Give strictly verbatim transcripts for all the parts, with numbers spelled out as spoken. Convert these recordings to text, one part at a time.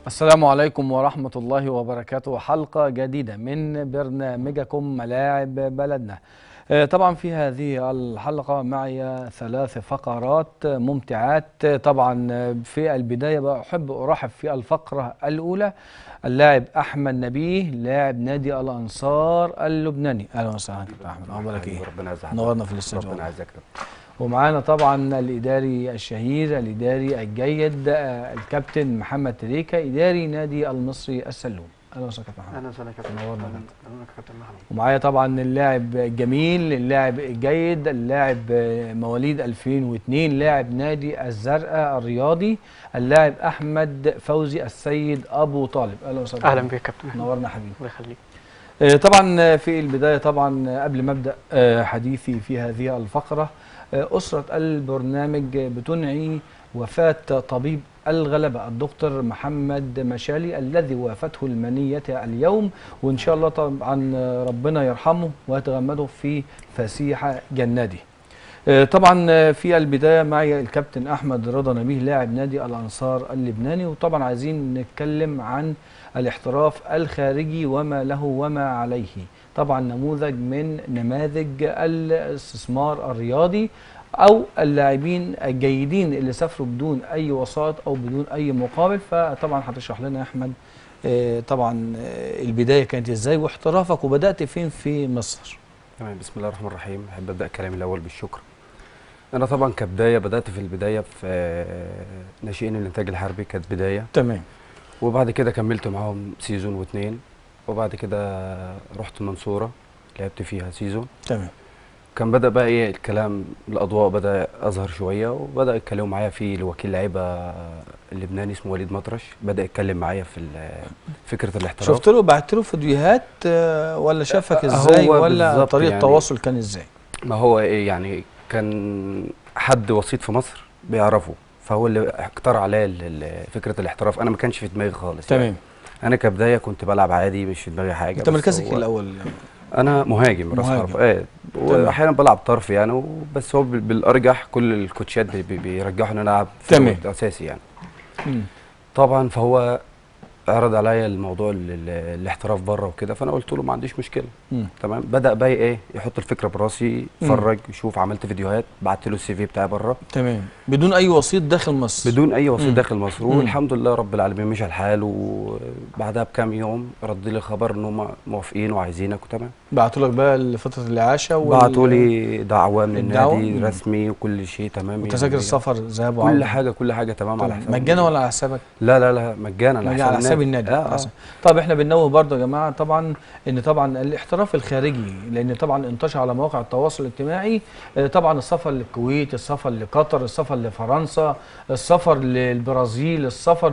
السلام عليكم ورحمة الله وبركاته. حلقة جديدة من برنامجكم ملاعب بلدنا. آه، طبعا في هذه الحلقة معي ثلاث فقرات ممتعات. طبعا في البداية بحب أرحب في الفقرة الأولى اللاعب أحمد نبيه لاعب نادي الأنصار اللبناني. أهلا وسهلا كابتن أحمد، أخبارك إيه؟ ربنا يعزك، نورنا في الاستوديو. ربنا يعزك. ومعانا طبعا الإداري الشهير الإداري الجيد آه، الكابتن محمد تريكة إداري نادي المصري السلوم. أهلا وسهلا كابتن محمد. اهلا وسهلا كابتن. نورنا. اهلا كابتن محمد. ومعايا طبعا اللاعب الجميل اللاعب الجيد اللاعب آه، مواليد ألفين واثنين لاعب نادي الزرقاء الرياضي اللاعب أحمد فوزي السيد أبو طالب. أهلا وسهلا. اهلا بك يا كابتن. نورنا حبيبي. الله يخليك. آه، طبعا في البداية طبعا قبل ما أبدأ آه، حديثي في هذه الفقرة، آه، أسرة البرنامج بتنعي وفاة طبيب الغلبة الدكتور محمد مشالي الذي وافته المنية اليوم، وإن شاء الله طبعا ربنا يرحمه ويتغمده في فسيح جناته. آه، طبعا في البداية معي الكابتن أحمد رضا نبيه لاعب نادي الأنصار اللبناني، وطبعا عايزين نتكلم عن الاحتراف الخارجي وما له وما عليه. طبعا نموذج من نماذج الاستثمار الرياضي او اللاعبين الجيدين اللي سافروا بدون اي وساط او بدون اي مقابل. فطبعا هتشرح لنا يا احمد آه، طبعا آه، البدايه كانت ازاي واحترافك وبدات فين في مصر. تمام. بسم الله الرحمن الرحيم. احب ابدا كلامي الاول بالشكر. انا طبعا كبدايه بدات في البدايه في آه، ناشئين الانتاج الحربي، كانت بدايه. تمام. وبعد كده كملت معاهم سيزون واثنين، وبعد كده رحت المنصوره لعبت فيها سيزون. تمام. كان بدا بقى ايه الكلام، الاضواء بدا اظهر شويه، وبدا يتكلموا معايا في الوكيل لعيبه اللبناني اسمه وليد مطرش، بدا يتكلم معايا في فكره الاحتراف. شفت له بعت له فيديوهات آه، ولا شافك ازاي ولا طريقه يعني التواصل كان ازاي؟ ما هو ايه يعني، كان حد وسيط في مصر بيعرفه، فهو اللي اقترح عليا ال- ال- فكره الاحتراف. انا ما كانش في دماغي خالص. تمام. يعني انا كبدايه كنت بلعب عادي، مش في دماغي حاجه. انت بس مركزك هو- الاول؟ انا مهاجم راس مهاجم. حرب، ايه، واحيانا بلعب طرف يعني، و- بس هو بال- بالارجح كل الكوتشات بي- بي- بيرجحوا ان انا العب تمام. فورورد اساسي يعني. مم. طبعا فهو عرض عليا الموضوع ال- ال- الاحتراف بره وكده، فانا قلت له ما عنديش مشكله. مم. تمام. بدا بقى ايه يحط الفكره براسي، يتفرج يشوف، عملت فيديوهات، بعت له السي في بتاعي بره تمام. بدون اي وسيط داخل مصر؟ بدون اي وسيط مم. داخل مصر. مم. والحمد لله رب العالمين مشى الحال، وبعدها بكام يوم رد لي خبر ان هم موافقين وعايزينك وتمام. بعتوا لك بقى لفتره الاعاشه وال... بعتوا لي دعوه من الدعوة؟ النادي مم. رسمي وكل شيء تمام. وتذاكر يعني السفر ذهاب وعوده؟ كل حاجه كل حاجه تمام على حساب مجانا ولا على حسابك؟ لا لا لا مجانا مجانا على حساب النادي. آه آه. طب احنا بننوه برضه يا جماعه طبعا ان طبعا الاحتراف الخارجي، لان طبعا انتشر على مواقع التواصل الاجتماعي آه، طبعا السفر للكويت، السفر لقطر، السفر لفرنسا، السفر للبرازيل، السفر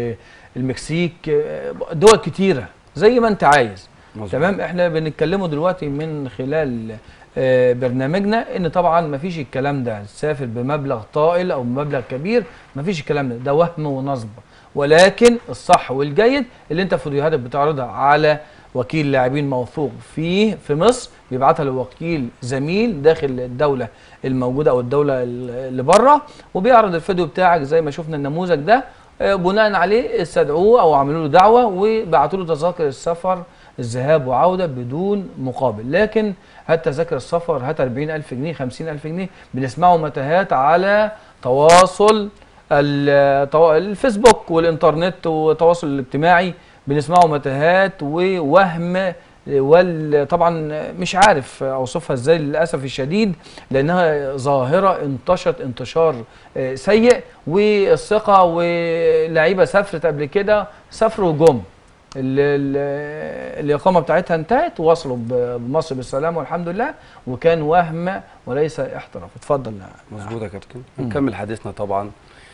للمكسيك، آه، دول كتيره زي ما انت عايز. مظبوط. تمام. احنا بنتكلموا دلوقتي من خلال آه، برنامجنا ان طبعا ما فيش الكلام ده، تسافر بمبلغ طائل او بمبلغ كبير، ما فيش الكلام ده، ده وهم ونصب. ولكن الصح والجيد اللي انت فيديوهاتك بتعرضها على وكيل لاعبين موثوق فيه في مصر، بيبعتها لوكيل زميل داخل الدوله الموجوده او الدوله اللي بره، وبيعرض الفيديو بتاعك زي ما شفنا النموذج ده. آه، بناء عليه استدعوه او عملوا له دعوه وبعتوا له تذاكر السفر الذهاب وعوده بدون مقابل. لكن هات تذاكر السفر، هات أربعين ألف جنيه، خمسين ألف جنيه. بنسمعه متاهات على تواصل التوا- الفيسبوك والإنترنت والتواصل الاجتماعي، بنسمعه متاهات ووهم، وطبعا مش عارف اوصفها ازاي للاسف الشديد، لانها ظاهره انتشرت انتشار آه، سيء. والثقه واللعيبه سافرت قبل كده، سافروا جم ال- ال- الإقامة بتاعتها انتهت ووصلوا ب- بمصر بالسلامة والحمد لله، وكان وهم وليس احتراف. اتفضل. مظبوط يا كابتن. نكمل حديثنا طبعا.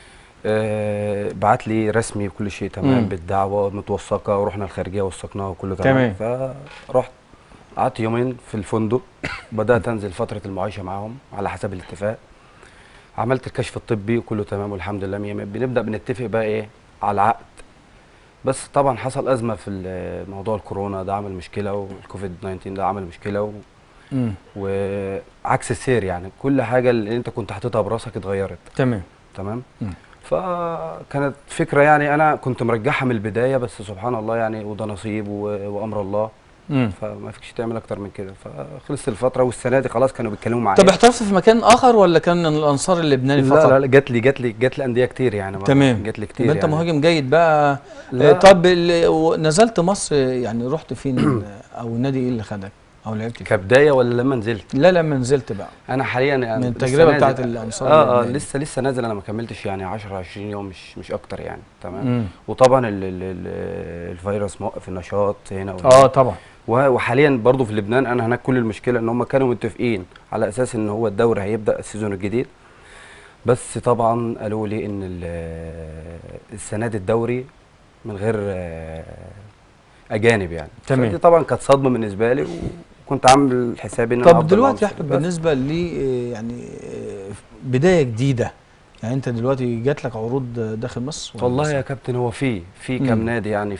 آه بعت لي رسمي وكل شيء تمام. مم. بالدعوه متوثقه، ورحنا الخارجيه وثقناها وكله تمام. تمام. فرحت قعدت يومين في الفندق، بدات انزل فتره المعايشه معاهم على حسب الاتفاق. عملت الكشف الطبي وكله تمام والحمد لله مية مية. بنبدا بنتفق بقى ايه على العقد. بس طبعا حصل ازمه في موضوع الكورونا ده، عمل مشكله، والكوفيد تسعة عشر ده عمل مشكله، و... مم. وعكس السير يعني كل حاجه اللي انت كنت حاططها براسك اتغيرت. تمام. تمام. مم. فكانت فكره يعني انا كنت مرجعها من البدايه، بس سبحان الله يعني وده نصيب و- وامر الله. امم فما فيكش تعمل اكتر من كده، فخلصت الفتره والسنه دي خلاص كانوا بيتكلموا معايا. طب احترفت في مكان اخر ولا كان الانصار اللبناني لا فقط؟ لا لا، جات لي جات لي جات لي انديه كتير يعني. تمام. جات لي يبقى كتير انت يعني. مهاجم جيد بقى. آه، لا. طب ال- و- نزلت مصر يعني رحت فين آه، او النادي ايه اللي خدك او لعبت فين؟ كبدايه ولا لما نزلت؟ لا لما نزلت بقى انا حاليا يعني من لسه التجربه نازل. بتاعت الانصار اه اه اللبناني. لسه لسه نازل، انا ما كملتش يعني عشرة عشرين يوم، مش مش اكتر يعني. تمام. امم وطبعا ال ال ال الفيروس موقف النشاط هنا وهنا. اه طبعا. و- وحاليا برضو في لبنان انا هناك كل المشكله ان هم كانوا متفقين على اساس ان هو الدوري هيبدا السيزون الجديد، بس طبعا قالوا لي ان ال- السنه دي الدوري من غير آه، اجانب يعني. تمام. فدي طبعا كانت صدمه بالنسبه لي، وكنت عامل حسابي ان انا طب هفضل معاهم دلوقتي يا السنة احمد دي. بس بالنسبه لي آه، يعني آه، بدايه جديده، يعني انت دلوقتي جات لك عروض داخل مصر ولا والله لسه؟ يا كابتن هو في في مم. كام نادي يعني،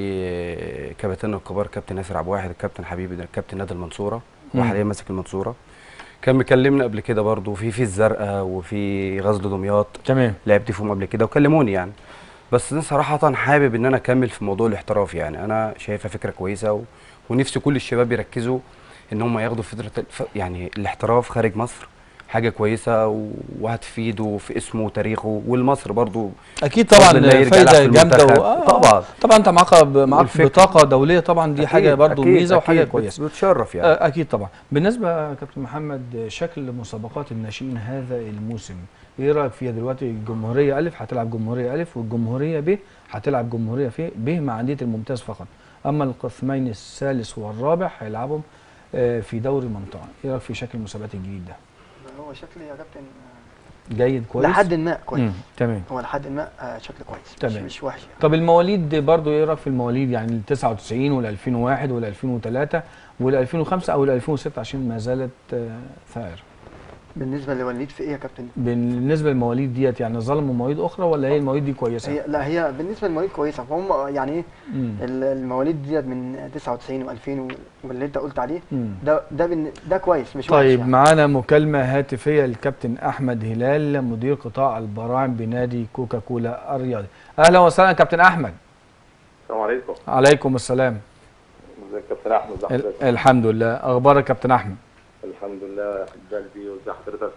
في كابتن الكبار كابتن ياسر عبد الواحد، الكابتن حبيبي ده كابتن نادي المنصوره، مم. وحاليا ماسك المنصوره. كان مكلمنا قبل كده برضه في في الزرقاء وفي غزل دمياط، تمام. لعبت فيهم قبل كده وكلموني يعني. بس انا صراحه حابب ان انا اكمل في موضوع الاحتراف يعني. انا شايفها فكره كويسه و... ونفسي كل الشباب يركزوا ان هم ياخدوا فتره الف... يعني الاحتراف خارج مصر حاجه كويسه و... وهتفيده في اسمه وتاريخه، والمصر برضو اكيد بفضل طبعا الله يرجع يلعب فايده في جامده المنتخب. و... آه طبعا طبعا انت معاك معاك والفكر بطاقه دوليه طبعا، دي حاجه اكيد برضو اكيد ميزه وحاجه اكيد كويسه. بت- بتشرف يعني. آه، اكيد طبعا. بالنسبه يا كابتن محمد شكل مسابقات الناشئين هذا الموسم ايه رايك فيها دلوقتي؟ الجمهوريه الف هتلعب جمهوريه الف، والجمهوريه ب هتلعب جمهوريه في ب مع انديه الممتاز فقط، اما القسمين الثالث والرابع هيلعبهم آه، في دوري منطقه. ايه رايك في شكل المسابقات الجديد ده؟ هو شكل يا كابتن جيد كويس لحد ما كويس. مم. تمام. هو لحد ما آه، شكل كويس، مش, تمام. مش وحش يعني. طب المواليد برضو ايه رايك في المواليد؟ يعني ال تسعة وتسعين وال ألفين وواحد وال ألفين وثلاثة وال ألفين وخمسة او ال ألفين وستة عشان ما زالت آه، ثائره. بالنسبه لوليد في ايه يا كابتن؟ بالنسبه للمواليد ديت يعني ظلموا مواعيد اخرى ولا هي المواعيد دي كويسه؟ هي لا هي بالنسبه للمواليد كويسه، فهم يعني ايه مم. ال- المواليد ديت من تسعة وتسعين و2000 واللي انت قلت عليه مم. ده ده بالن- ده كويس مش وحش طيب يعني. معانا مكالمه هاتفيه للكابتن احمد هلال مدير قطاع البراعم بنادي كوكا كولا الرياضي. اهلا وسهلا كابتن احمد. السلام عليكم. عليكم السلام. ازيك يا كابتن احمد؟ ازي ال- حضرتك؟ الحمد لله. اخبارك يا كابتن احمد؟ الحمد لله يا حبيب قلبي، وازي حضرتك؟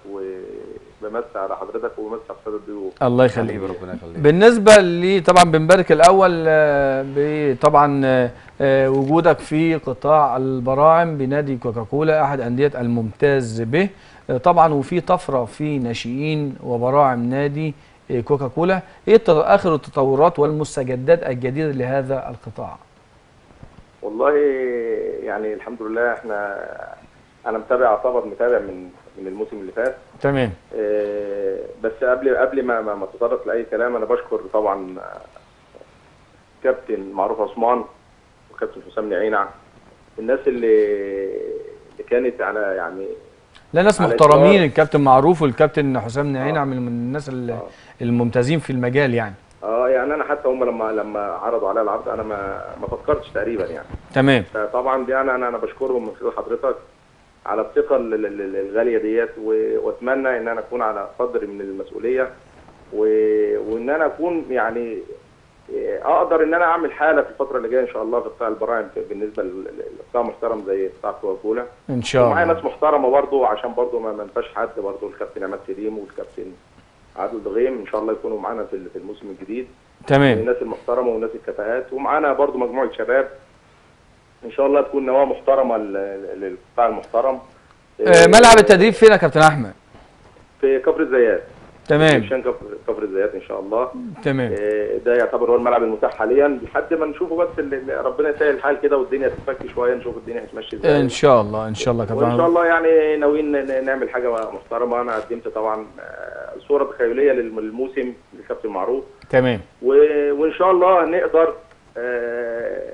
وبمسي على حضرتك وبمسي على الساده الضيوف. الله يخليك. حبيبي ربنا يخليك. بالنسبه لي طبعا بنبارك الاول آه، ب- طبعا آه، آه، وجودك في قطاع البراعم بنادي كوكاكولا احد انديه الممتاز به آه، طبعا، وفي طفره في ناشئين وبراعم نادي آه، كوكاكولا. ايه الت- اخر التطورات والمستجدات الجديده لهذا القطاع؟ والله يعني الحمد لله احنا انا متابع، اعتبر متابع من من الموسم اللي فات. تمام. اه، بس قبل قبل ما ما ما اتطرق لاي كلام، انا بشكر طبعا كابتن معروف عثمان وكابتن حسام نعينع، الناس اللي اللي كانت على يعني لا ناس على محترمين، إصرار. الكابتن معروف والكابتن حسام نعينع آه. من من الناس ال- آه. الممتازين في المجال يعني. اه يعني انا حتى هم لما لما عرضوا عليا العرض انا ما ما فكرتش تقريبا يعني. تمام. فطبعا دي انا انا انا بشكرهم من خلال حضرتك على الثقه ال- ال- ال- الغاليه ديت، و- واتمنى ان انا اكون على قدر من المسؤوليه، و- وان انا اكون يعني اقدر ان انا اعمل حاله في الفتره اللي جايه ان شاء الله في قطاع البراعم بالنسبه لقطاع محترم زي قطاع كوكاكولا. ان شاء ومعايا الله. ناس محترمه برضه عشان برضه ما منفاش حد، برضه الكابتن عماد سليم والكابتن عادل ضغيم ان شاء الله يكونوا معانا في في الموسم الجديد. تمام. الناس المحترمه والناس الكفاءات، ومعانا برضو مجموعه شباب ان شاء الله تكون نواه محترمه لل- للقطاع المحترم. آه، ملعب التدريب فين يا كابتن احمد؟ في كفر الزيات. تمام. عشان كفر كفر الزيات ان شاء الله. تمام. آه، ده يعتبر هو الملعب المتاح حاليا لحد ما نشوفه، بس اللي ربنا يسهل الحال كده والدنيا تتفك شويه، نشوف الدنيا هتمشي ازاي. ان شاء الله ان شاء الله يا كابتن وان شاء أحمد. الله يعني ناويين ن- نعمل حاجه محترمه. انا قدمت طبعا آه، صوره تخيليه للموسم للكابتن معروف، تمام. و- وان شاء الله نقدر آه،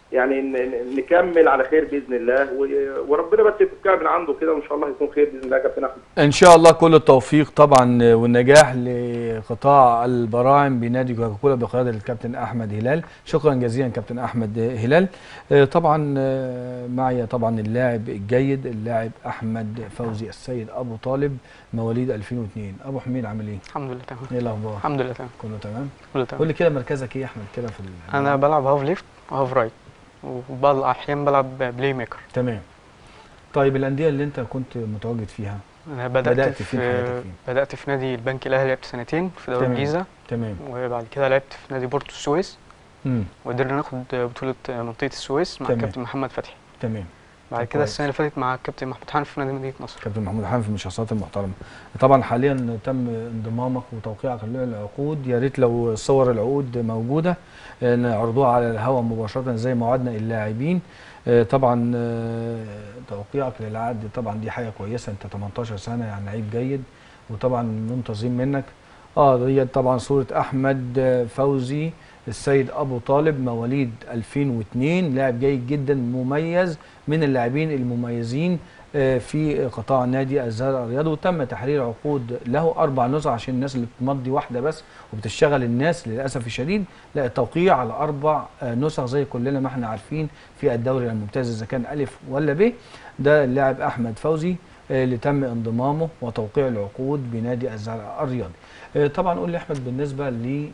يعني ن- ن- نكمل على خير باذن الله، و- وربنا بس يفكها من عنده كده، وان شاء الله يكون خير باذن الله يا كابتن احمد. ان شاء الله كل التوفيق طبعا والنجاح لقطاع البراعم بنادي كوكاكولا بقياده الكابتن احمد هلال. شكرا جزيلا كابتن احمد هلال. آه، طبعا آه، معي طبعا اللاعب الجيد اللاعب احمد فوزي السيد ابو طالب مواليد ألفين واثنين. ابو حميد عامل ايه؟ الحمد لله تمام. ايه الاخبار؟ الحمد لله تمام. كله تمام؟ كله قول تمام. لي كده مركزك ايه يا احمد كده في ال- انا بلعب هاف ليفت وهاف رايت، وبعض الاحيان بلعب بلاي ميكر. تمام. طيب الانديه اللي انت كنت متواجد فيها انا بدات, بدأت في فين حياتك فين؟ بدات في نادي البنك الاهلي، لعبت سنتين في دوري تمام. الجيزه، تمام. وبعد كده لعبت في نادي بورتو السويس، امم وقدرنا ناخد بطوله منطقه السويس مع تمام. الكابتن محمد فتحي. تمام. بعد طب كده كويس. السنه اللي فاتت مع الكابتن محمود حنفي في نادي مدينه نصر. كابتن محمود حنفي من الشخصيات المحترمه. طبعا حاليا تم انضمامك وتوقيعك للعقود، يا ريت لو صور العقود موجوده آه، نعرضوها على الهواء مباشره زي ما وعدنا اللاعبين. آه، طبعا آه، توقيعك للعقد طبعا دي حاجه كويسه، انت تمنتاشر سنه يعني لعيب جيد وطبعا منتظرين منك. اه دي طبعا صوره احمد آه، فوزي السيد ابو طالب مواليد ألفين واثنين، لاعب جيد جدا مميز من اللاعبين المميزين آه، في قطاع نادي الزرع الرياضي، وتم تحرير عقود له اربع نسخ عشان الناس اللي بتمضي واحده بس وبتشتغل الناس للاسف الشديد. لا، التوقيع على اربع آه، نسخ زي كلنا ما احنا عارفين في الدوري الممتاز اذا كان الف ولا ب. ده اللاعب احمد فوزي آه، اللي تم انضمامه وتوقيع العقود بنادي الزرع الرياضي. آه، طبعا قول لي احمد بالنسبه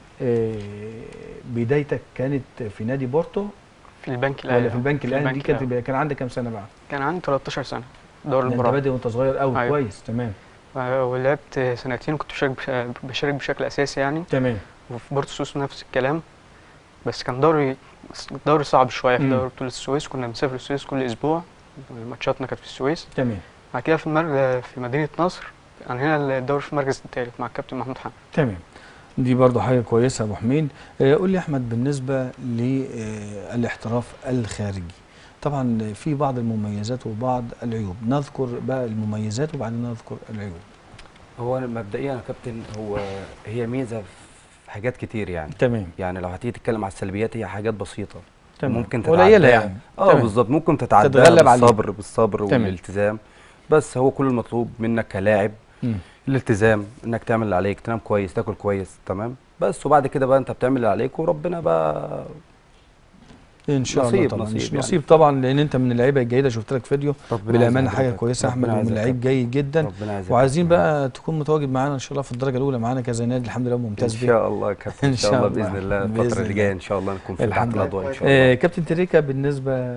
لبدايتك كانت في نادي بورتو في البنك الاهلي. ولا في البنك الاهلي؟ دي كانت الأهلي. كان عندك كام سنه بقى؟ كان عندي تلتاشر سنه دوري ده انت البراعم، بادئ وانت صغير قوي. أيوة. كويس. تمام. ولعبت سنتين كنت بشارك بش- بشارك بشكل اساسي يعني، تمام. وفي بورتو السويس نفس الكلام. بس كان دوري دوري صعب شويه في مم. دوري بطوله السويس، كنا بنسافر السويس كل اسبوع، ماتشاتنا كانت في السويس. تمام. بعد كده في المركز في مدينه نصر، كان هنا الدوري في المركز الثالث مع الكابتن محمود حنفي. تمام. دي برضو حاجه كويسه يا ابو حميد. آه، قول لي يا احمد بالنسبه للاحتراف الخارجي، طبعا في بعض المميزات وبعض العيوب، نذكر بقى المميزات وبعدين نذكر العيوب. هو أنا مبدئيا يا كابتن، هو هي ميزه في حاجات كتير يعني. تمام. يعني لو هتيجي تتكلم على السلبيات هي حاجات بسيطه تمام. ممكن قليله تتعداها. يعني. اه تمام. بالظبط، ممكن تتعداها تتغلب عليها. بالصبر بالصبر تمام. والالتزام. بس هو كل المطلوب منك كلاعب مم. الالتزام، انك تعمل اللي عليك، تنام كويس، تاكل كويس، تمام. بس وبعد كده بقى انت بتعمل اللي عليك وربنا بقى ان شاء الله نصيب- طبعا نصيب نصيب, يعني. نصيب طبعا، لان انت من اللعيبه الجيده، شفت لك فيديو ربنا بالامانه يعز حاجه حضرتك. كويسه. احمد ربنا يعز ومن لعيب حضرتك. جيد جدا، ربنا يعز وعايزين حضرتك. بقى تكون متواجد معانا ان شاء الله في الدرجه الاولى معانا كذا نادي الحمد لله ممتاز ان بيه. شاء الله يا كابتن، ان شاء الله باذن الله بإذن الفتره اللي الله. جايه ان شاء الله نكون في الحمد تحت لله. الاضواء ان شاء آه الله. كابتن تريكا، بالنسبه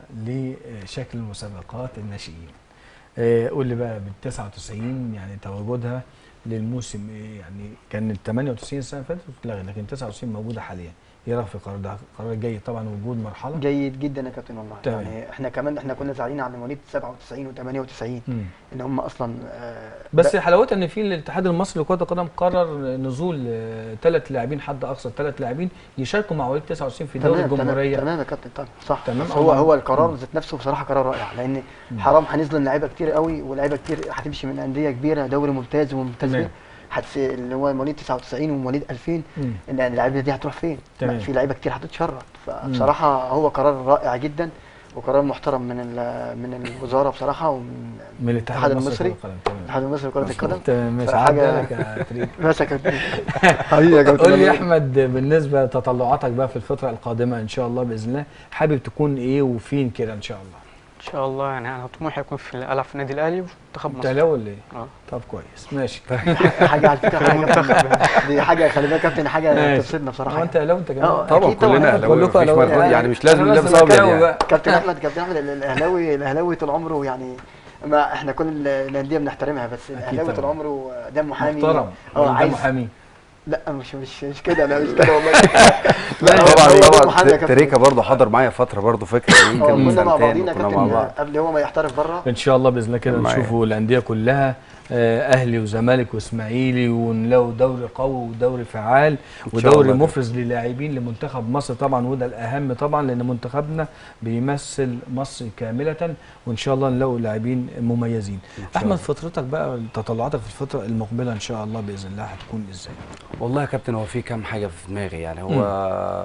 لشكل المسابقات الناشئين، آه قول لي بقى بال تسعة وتسعين يعني تواجدها للموسم إيه؟ يعني كان ثمانية وتسعين السنه اللي فاتت اتلغت، لكن تسعة وتسعين موجوده حاليا. ايه رايك في القرار ده؟ قرار جيد طبعا وجود مرحله. جيد جدا يا كابتن والله. تمام. يعني احنا كمان احنا كنا زعلانين على مواليد سبعة وتسعين وثمانية وتسعين مم. ان هم اصلا آه بس ب- حلاوتها ان في الاتحاد المصري لكره القدم قرر نزول ثلاث لاعبين حد اقصى ثلاث لاعبين يشاركوا مع مواليد تسعة وتسعين في دوري تمام الجمهوريه. تمام يا كابتن طبعا صح. تمام. بس هو آه. هو القرار مم. ذات نفسه بصراحه قرار رائع، لان مم. حرام هنظلم لعيبه كتير قوي، ولاعيبه كتير هتمشي من انديه كبيره دوري ممتاز وممتاز تمام. بيه، هتس اللي هو مواليد تسعة وتسعين ومواليد ألفين، مم. ان اللعيبه دي هتروح فين؟ تمام. لا، في لعيبه كتير هتتشرد. فبصراحه هو قرار رائع جدا وقرار محترم من ال- من الوزاره بصراحه، ومن من الاتحاد المصري المصري لكرة القدم. تمام. الاتحاد المصري لكره القدم. تمام ماشي. صراحة عدى حاجة- لك يا تريكا. ماشي يا كابتن. حبيبي يا كابتن. قول لي يا احمد بالنسبه لتطلعاتك بقى في الفتره القادمه ان شاء الله باذن الله، حابب تكون ايه وفين كده ان شاء الله؟ ان شاء الله يعني انا طموحي يكون في الالعاب في النادي الاهلي ومنتخب انت مصر. اهلاوي ولا ايه؟ اه طب كويس ماشي. حاجه على فكره حاجه كابتن- دي حاجه خلي بالك يا كابتن، حاجه ماشي. تبسطنا بصراحه. هو انت اهلاوي انت كمان؟ اه، طبعا أكيد طبعاً. كلنا اهلاويه، كلكم مفيش أهلاوية. مرة يعني مش لازم أنا بس نلبس ابيض مكاوي يعني. بقى. كابتن احمد كابتن احمد ال- الاهلاوي الاهلاوي طول عمره يعني، ما احنا كل الانديه بنحترمها، بس الاهلاوي طول طبعاً. عمره دم محامي محترم. اه ده عايز. محامي. لا مش مش مش كده، انا مش كده والله. لا، هو- طبعا هو دم طبعا محامي يا كابتن. تريكا برضه حضر معايا فتره برضه فكره اه يمكن من كنا مع بعضينا سنتين يا كنا مع كابتن بعض. قبل هو ما يحترف بره. ان شاء الله باذن الله كده معايا. نشوفوا الانديه كلها آه، اهلي وزمالك واسماعيلي، ونلاقوا دوري قوي ودوري فعال إن شاء ودوري الله. مفرز للاعبين لمنتخب مصر طبعا، وده الاهم طبعا لان منتخبنا بيمثل مصر كامله، وان شاء الله نلاقوا لاعبين مميزين. شاء احمد الله. فترتك بقى تطلعاتك في الفتره المقبله ان شاء الله باذن الله هتكون ازاي؟ والله يا كابتن هو في كام حاجه في دماغي يعني. هو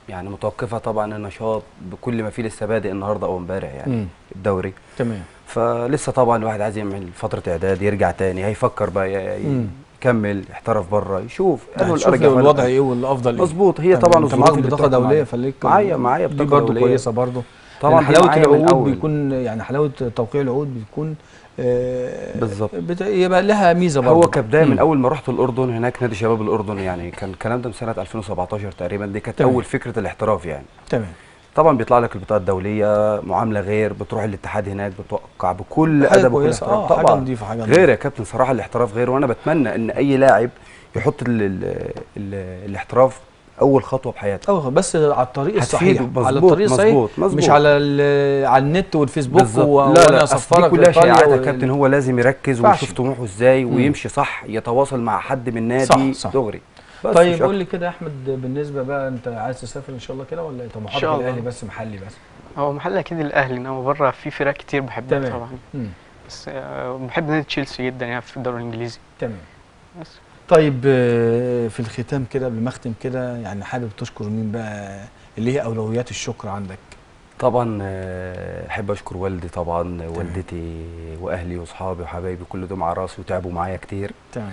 يعني متوقفه طبعا النشاط بكل ما فيه، لسه بادئ النهارده او امبارح يعني مم. الدوري. تمام. فلسه طبعا الواحد عايز يعمل فتره اعداد، يرجع تاني، هيفكر بقى ي- مم. يكمل يحترف بره، يشوف يعني انه شوف الارجح لو ولا الوضع لا. ايه والافضل ايه. مظبوط. هي تمام. طبعا انت الظروف معاك اللي بطاقه بتحكم دوليه عليها. فليك معايا معايا دي بطاقه برضو دوليه كويسه برضو. طبعا. لأن دي حلاوه معايا من العقود أول. بيكون يعني حلاوه توقيع العقود بتكون آه بالظبط. بت- يبقى لها ميزه برضو. هو كبدايه من مم. اول ما رحت الاردن، هناك نادي شباب الاردن، يعني كان الكلام ده من سنه ألفين وسبعتاشر تقريبا، دي كانت تمام. اول فكره الاحتراف يعني. تمام. طبعا بيطلع لك البطاقه الدوليه، معامله غير، بتروح الاتحاد هناك بتوقع بكل حاجة ادب وكل كويسة. احترام. آه، طبعا حاجة نضيفة، حاجة غير نضيفة. يا كابتن صراحه الاحتراف غير، وانا بتمنى ان اي لاعب يحط ال ال ال الاحتراف اول خطوه بحياته. أو بس على الطريق الصحيح، هتفيده. على مظبوط، الطريق الصحيح، مظبوط، مظبوط. مش على ال- على النت والفيسبوك بالظبط. و- لا وانا لا، أصل اصفرك دي كلها إيطاليا شائعات يا وال- كابتن، هو لازم يركز ينفعش. ويشوف طموحه ازاي مم. ويمشي صح، يتواصل مع حد من صح، نادي صح. دغري. بس طيب مش قول أكتر. لي كده يا احمد، بالنسبه بقى انت عايز تسافر ان شاء الله كده ولا طموحاتك شاء الله. الاهلي بس محلي بس؟ هو محل اكيد الاهلي، انما بره في فرق كتير بحبها تمام. طبعا. مم. بس آه، بحب نادي تشيلسي جدا يعني في الدوري الانجليزي. تمام. بس طيب آه، في الختام كده قبل ما اختم كده، يعني حابب تشكر مين بقى اللي هي اولويات الشكر عندك؟ طبعا آه، احب اشكر والدي طبعا، والدتي واهلي واصحابي وحبايبي كل دول على راسي وتعبوا معايا كتير. تمام.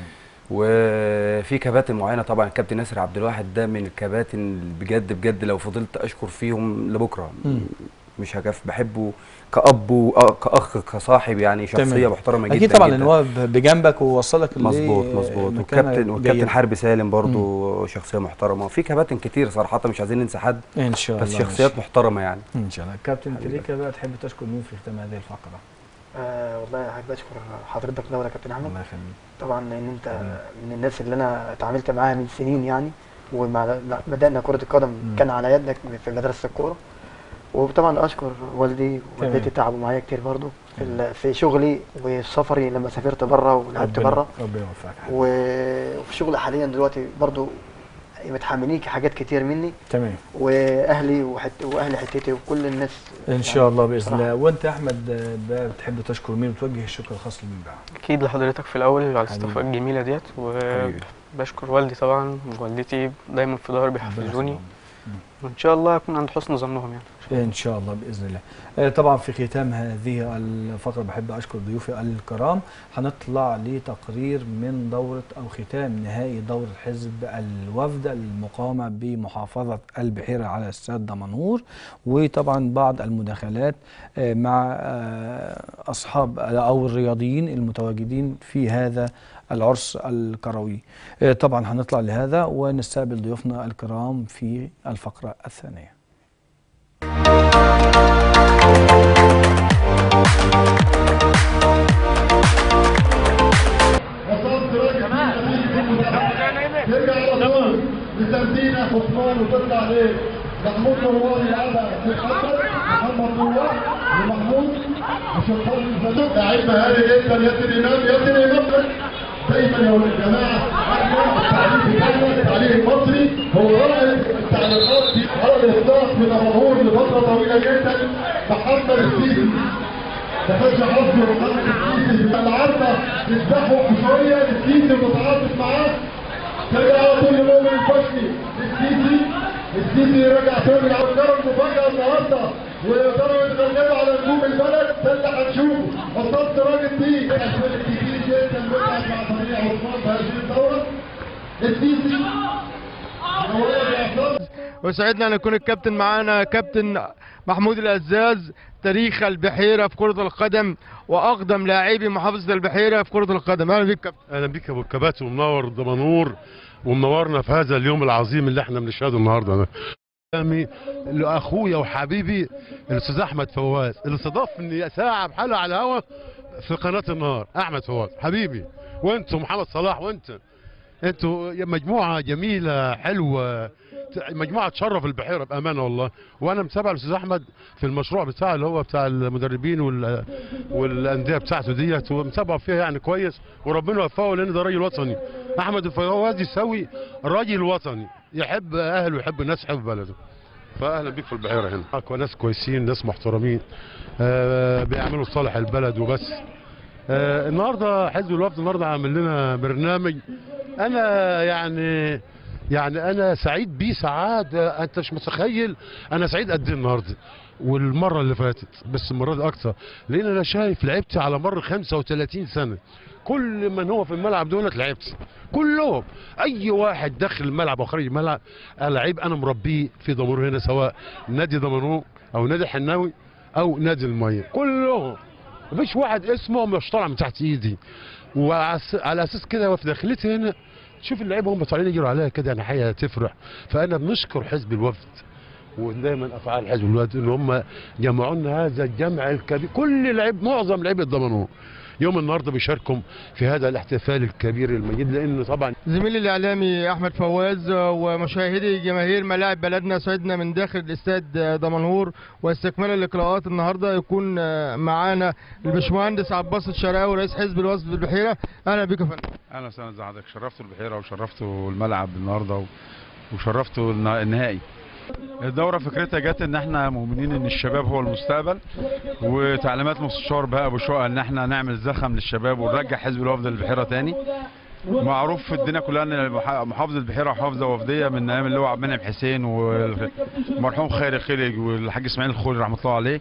وفي كباتن معينه طبعا، الكابتن ياسر عبد الواحد ده من الكباتن اللي بجد بجد لو فضلت اشكر فيهم لبكره مم. مش هكف، بحبه كأب وكأخ كصاحب، يعني شخصيه تمام. محترمه جدا اكيد طبعا جدا. لان هو بجنبك ووصلك مظبوط مظبوط. وكابتن وكابتن حربي سالم برضو شخصيه محترمه، في كباتن كتير صراحه مش عايزين ننسى حد، ان شاء الله. بس شخصيات محترمه يعني. ان شاء الله. كابتن تريكا بقى تحب تشكر مين في ختام هذه الفقره؟ آه والله حابب اشكر حضرتك الاول يا كابتن احمد. الله يخليك. طبعا ان انت من الناس اللي انا اتعاملت معاها من سنين يعني، ومع بدانا كره القدم مم. كان على يدك في مدرسه الكوره. وطبعا اشكر والدي ووالدتي تعبوا معايا كتير برضو في ال- في شغلي وسفري لما سافرت بره ولعبت ربنا- بره، ربنا يوفقك. و- وفي شغلي حاليا دلوقتي برضو متحملين حاجات كتير مني، تمام. واهلي وحت واهل حتتي وكل الناس ان شاء الله باذن بصراحة. الله. وانت يا احمد آه، بقى بتحب تشكر مين وتوجه الشكر الخاص لمين بقى؟ اكيد لحضرتك في الاول على حبيبي. الاستضافه الجميله ديت، حبيبي. وبشكر والدي طبعا ووالدتي دايما في ظهري ربنا بيحفزوني، يخليهم. وان شاء الله اكون عند حسن ظنهم يعني. ان شاء الله باذن الله. آه، طبعا في ختام هذه الفقره بحب اشكر ضيوفي الكرام. هنطلع لتقرير من دوره او ختام نهائي دوره حزب الوفد المقامه بمحافظه البحيره على استاد دمنهور، وطبعا بعض المداخلات آه، مع آه، اصحاب او الرياضيين المتواجدين في هذا العرس الكروي. آه، طبعا هنطلع لهذا ونستقبل ضيوفنا الكرام في الفقره الثانيه. ترجع على طول لسردينا عثمان وتطلع عليه محمود نوراني يلعبها محمد محمد نور ومحمود وشطان الزدوق لعيب مهاري جدا. ياسر امام ياسر امام دايما يا ولاد الجماعه التعليق بتاعنا التعليق المصري هو رائد التعليقات دي على الاطلاق من الظهور لفتره طويله جدا. محمد السيسي تخش حظه وقلب السيسي العارضه تذبحه شويه السيسي متعاطف معاه. ترجع على طول لمؤمن الفشلي السيسي السيسي رجع تاني على الكرة المفاجأة النهارده، ويا ترى يتغلبوا على نجوم البلد ده اللي هنشوفه. وصلت راجل دي عشان كتير جدا بيلعب مع فريق عثمان في هذه الدورة. السيسي وسعدنا ان يكون الكابتن معانا كابتن محمود العزاز، تاريخ البحيره في كره القدم واقدم لاعبي محافظه البحيره في كره القدم. اهلا بيك كابتن. اهلا بيك يا ابو الكباتن، ومنور دمنهور ومنورنا في هذا اليوم العظيم اللي احنا بنشهده النهارده ده. سلامي لاخويا وحبيبي الاستاذ احمد فواز اللي استضافني ساعه بحالها على الهوا في قناه النهار. احمد فواز حبيبي، وانتم محمد صلاح، وانت انتوا مجموعه جميله حلوه، مجموعه تشرف البحيره بامانه والله. وانا متابع الاستاذ احمد في المشروع بتاعه اللي هو بتاع المدربين وال... والانديه بتاعته ديت، ومتابعه فيها يعني كويس، وربنا يوفقه لان ده راجل وطني. احمد الفواز يساوي راجل وطني، يحب اهله ويحب الناس، يحب بلده. فاهلا بيك في البحيره هنا، ناس كويسين، ناس محترمين، آه بيعملوا صالح البلد وبس. آه النهارده حزب الوفد النهارده عامل لنا برنامج، انا يعني يعني انا سعيد بيه سعاده انت مش متخيل. انا سعيد قد ايه النهارده والمره اللي فاتت، بس المره دي اكتر، لان انا شايف لعبتي على مر خمسة وثلاثين سنه كل من هو في الملعب دولت لعبت كلهم. اي واحد داخل الملعب او خارج الملعب لعيب انا مربيه في دمنهور هنا، سواء نادي دمنهور او نادي حناوي او نادي الميه، كلهم مفيش واحد اسمه مش طالع من تحت ايدي. وعلى اساس كده في داخلتي هنا تشوف اللعيبه هم طالعين يجروا عليها كده، يعني حقيقه تفرح. فانا بنشكر حزب الوفد ودايما افعال حزب الوفد ان هم جمعوا لنا هذا الجمع الكبير، كل لعيب معظم لعيبه دمنهور يوم النهارده بيشاركوا في هذا الاحتفال الكبير المجيد، لانه طبعا زميلي الاعلامي احمد فواز ومشاهدي جماهير ملاعب بلدنا سعدنا من داخل الاستاد دمنهور واستكمالا للقراءات النهارده يكون معانا الباشمهندس عباس الشرقاوي رئيس حزب الوفد بالبحيره. اهلا بك يا فندم. اهلا وسهلا بحضرتك، شرفتوا البحيره وشرفتوا الملعب النهارده وشرفتوا النهائي. الدورة فكرتها جت ان احنا مؤمنين ان الشباب هو المستقبل، وتعليمات مستشار بهاء ابو شقه ان احنا نعمل زخم للشباب ونرجع حزب الوفد للبحيره تاني. معروف في الدنيا كلها ان محافظه البحيره محافظه وفديه من ايام اللي هو عبد المنعم حسين والمرحوم خيري خلج والحاج اسماعيل الخولي رحمه الله عليه.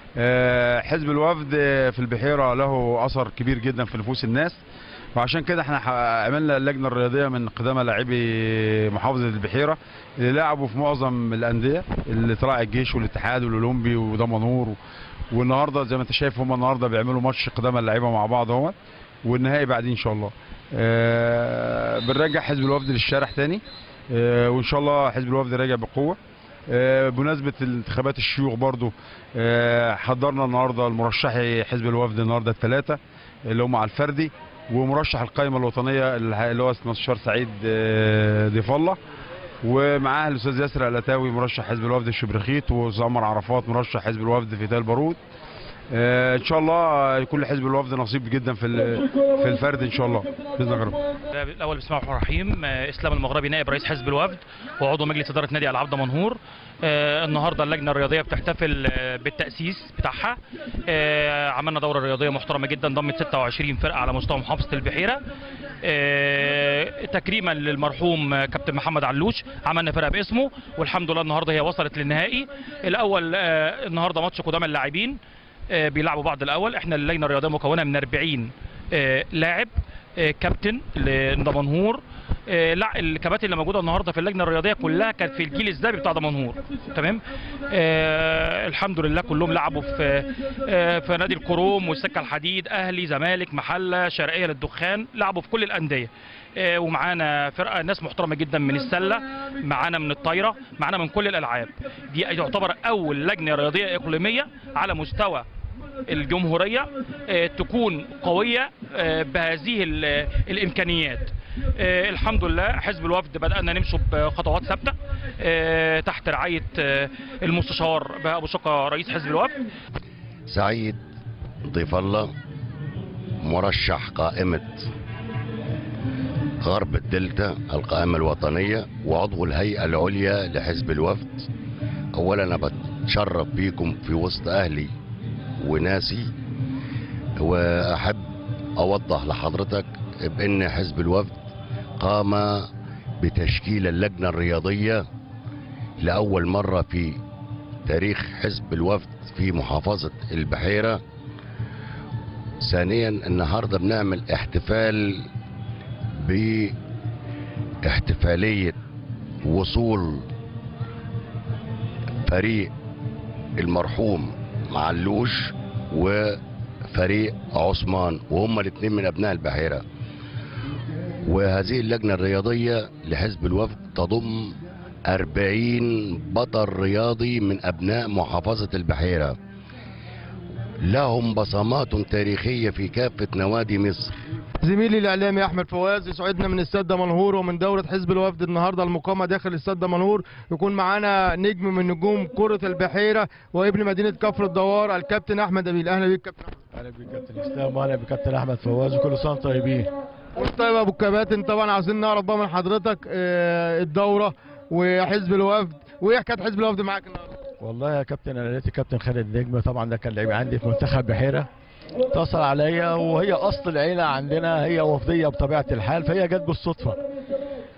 حزب الوفد في البحيره له اثر كبير جدا في نفوس الناس، وعشان كده احنا عملنا اللجنه الرياضيه من قدامى لاعبي محافظه البحيره اللي لعبوا في معظم الانديه اللي طلع الجيش والاتحاد والاولمبي ودمنهور، والنهارده زي ما انت شايف هم النهارده بيعملوا ماتش قدامى اللعيبه مع بعض اهوت، والنهائي بعدين ان شاء الله. اه بنرجع حزب الوفد للشارع تاني، اه وان شاء الله حزب الوفد راجع بقوه. اه بمناسبه انتخابات الشيوخ برضو اه حضرنا النهارده المرشحي حزب الوفد النهارده الثلاثه اللي هم على الفردي، ومرشح القائمه الوطنيه اللي هو المستشار سعيد ضيف الله، ومعاه الاستاذ ياسر الاتاوي مرشح حزب الوفد الشبرخيت، واستاذ عمر عرفات مرشح حزب الوفد في تل بارود. ان شاء الله يكون لحزب الوفد نصيب جدا في في الفرد ان شاء الله باذن الله. الاول بسم الله الرحمن الرحيم. اسلام المغربي نائب رئيس حزب الوفد وعضو مجلس اداره نادي العاب دمنهور. آه النهارده اللجنه الرياضيه بتحتفل آه بالتاسيس بتاعها. آه عملنا دوره رياضيه محترمه جدا ضمت ستة وعشرين فرقه على مستوى محافظه البحيره. آه تكريما للمرحوم كابتن محمد علوش عملنا فرقه باسمه، والحمد لله النهارده هي وصلت للنهائي. الاول آه النهارده ماتش قدامى اللاعبين آه بيلعبوا بعض الاول. احنا اللجنه الرياضيه مكونه من أربعين آه لاعب آه كابتن لدمنهور. آه لا الكباتن اللي موجوده النهارده في اللجنه الرياضيه كلها كانت في الجيل الذهبي بتاع دمنهور، تمام. آه الحمد لله كلهم لعبوا في آه في نادي الكروم والسكه الحديد، اهلي، زمالك، محله، شرقيه للدخان، لعبوا في كل الانديه. آه ومعانا فرقه ناس محترمه جدا من السله، معانا من الطايره، معانا من كل الالعاب. دي تعتبر اول لجنه رياضيه اقليميه على مستوى الجمهوريه آه تكون قويه آه بهذه الامكانيات. آه الحمد لله حزب الوفد بدأنا نمشي بخطوات ثابته آه تحت رعايه آه المستشار بهاء ابو شقه رئيس حزب الوفد. سعيد ضيف الله مرشح قائمه غرب الدلتا القائمه الوطنيه وعضو الهيئه العليا لحزب الوفد. اولا انا بتشرف بيكم في وسط اهلي وناسي، واحب اوضح لحضرتك بان حزب الوفد قام بتشكيل اللجنة الرياضية لأول مرة في تاريخ حزب الوفد في محافظة البحيرة. ثانيا النهاردة بنعمل احتفال باحتفالية وصول فريق المرحوم معلوش وفريق عثمان، وهم الاثنين من أبناء البحيرة. وهذه اللجنة الرياضية لحزب الوفد تضم أربعين بطل رياضي من أبناء محافظة البحيرة لهم بصمات تاريخية في كافة نوادي مصر. زميلي الاعلامي احمد فواز يسعدنا من استاد دمنهور ومن دوره حزب الوفد النهارده المقامه داخل استاد دمنهور يكون معانا نجم من نجوم كره البحيره وابن مدينه كفر الدوار الكابتن احمد ابيل. اهلا بيك كابتن. اهلا بيك كابتن اسلام واهلا بكابتن احمد فواز وكل سنه وانتم طيبين. طيب يا ابو الكباتن، طبعا عايزين نعرف بقى من حضرتك الدوره وحزب الوفد وايه حكايه حزب الوفد معاك النهارده؟ والله يا كابتن انا لقيت الكابتن خالد نجم، طبعا ده كان لعيب عندي في منتخب بحيره، اتصل عليا وهي اصل العيله عندنا هي وفديه بطبيعه الحال، فهي جت بالصدفه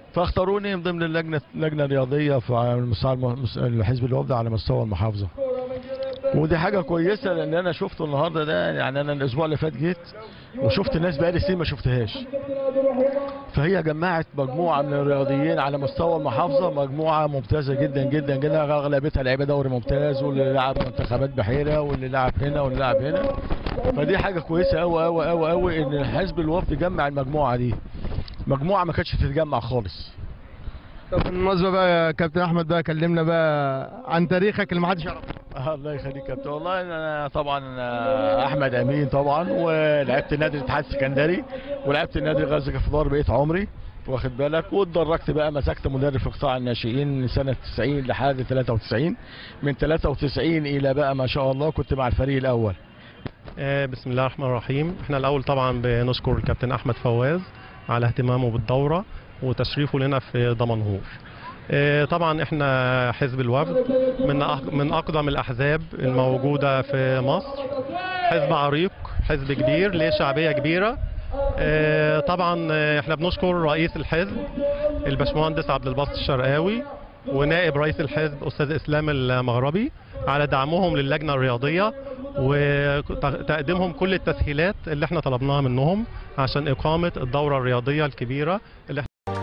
فاختاروني من ضمن اللجنه لجنه رياضيه في على مستوى الحزب الوفد على مستوى المحافظه. ودي حاجه كويسه لان انا شفته النهارده ده، يعني انا الاسبوع اللي فات جيت وشفت ناس بقالي سنين ما شفتهاش. فهي جمعت مجموعه من الرياضيين على مستوى المحافظه، مجموعه ممتازه جدا جدا جدا، اغلبيتها لعيبه دوري ممتاز، واللي لعب منتخبات بحيره واللي لعب هنا واللي لعب هنا. فدي حاجه كويسه قوي قوي قوي قوي ان حزب الوفد جمع المجموعه دي. مجموعه ما كانتش تتجمع خالص. طب بالمناسبه بقى يا كابتن احمد بقى كلمنا بقى عن تاريخك اللي ما حدش يعرفه. آه الله يخليك يا كابتن. والله انا طبعا احمد امين طبعا، ولعبت نادي الاتحاد السكندري ولعبت النادي غزل كفدار بقيت عمري واخد بالك، واتدرجت بقى مسكت مدرب في قطاع الناشئين من سنه تسعين لحد ثلاثة وتسعين، من ثلاثة وتسعين الى بقى ما شاء الله كنت مع الفريق الاول. آه بسم الله الرحمن الرحيم. احنا الاول طبعا بنشكر الكابتن احمد فواز على اهتمامه بالدوره وتشريفه لنا في دمنهور. طبعا احنا حزب الوفد من من اقدم الاحزاب الموجوده في مصر، حزب عريق، حزب كبير ليه شعبيه كبيره. طبعا احنا بنشكر رئيس الحزب الباشمهندس عبد الباسط الشرقاوي ونائب رئيس الحزب استاذ اسلام المغربي على دعمهم للجنه الرياضيه وتقديمهم كل التسهيلات اللي احنا طلبناها منهم عشان اقامه الدوره الرياضيه الكبيره اللي